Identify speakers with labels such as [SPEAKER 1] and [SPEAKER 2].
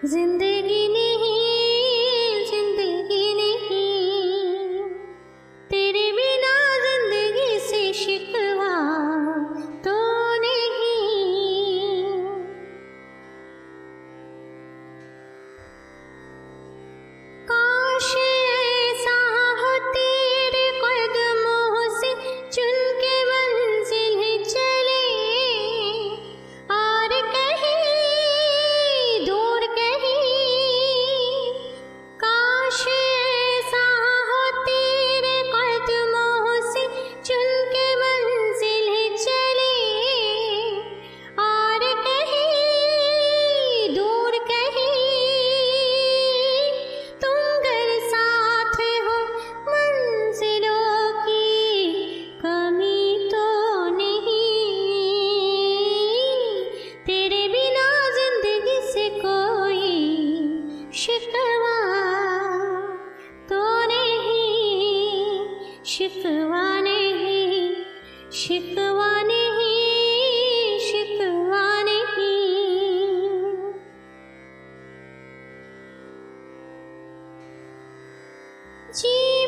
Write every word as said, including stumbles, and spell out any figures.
[SPEAKER 1] जिंदगी नहीं, जिंदगी नहीं, तेरे बिना जिंदगी से शिकवा तो नहीं। काश ऐसा हो तेरे कदमों से चुन के मंजिल चले, और कहीं दूर कहीं। काश ऐसा हो तेरे कदमों से चुन के मंजिल चले, और कहीं दूर कहीं। तुम अगर साथ हो मंजिलों की कमी तो नहीं, तेरे बिना जिंदगी से कोई शिकवा तो नहीं, शिकवा नहीं, शिकवा नहीं, शिकवा नहीं। जी